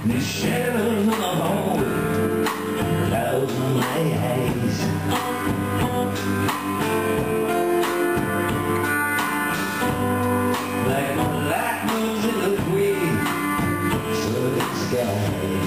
The shadows on the hallway, clouds on my eyes. Like my light moves in the gray, southern sky.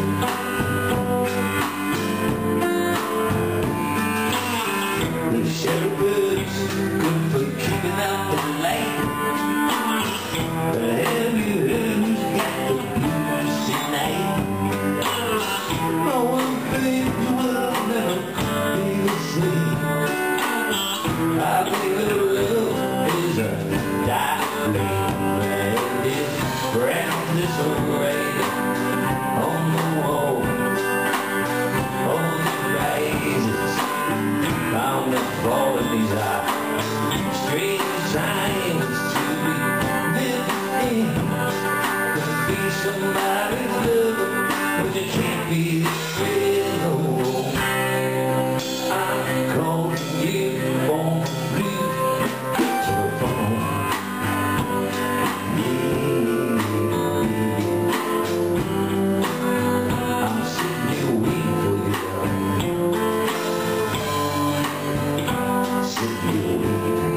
The shadowbirds good for keeping out the light. But have you heard who's got the blues tonight? No one thinks will never be the same. I believe that love is a dark flame, and it's brightness or gray on the wall, on the rises, bound to fall in these eyes. Strange times to be living in. Could be somebody's lover, but you can't be this way no more. I'm calling you on blue telephone. Yeah. I'm sitting here waiting for you, darling. Sitting here waiting.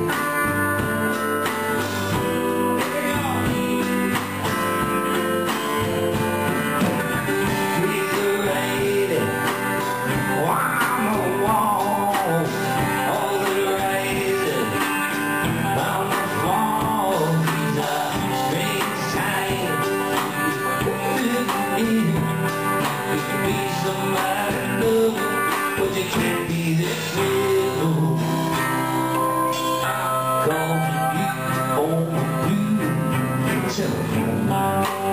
But you can't be this way, no. I'm calling you on the blue telephone.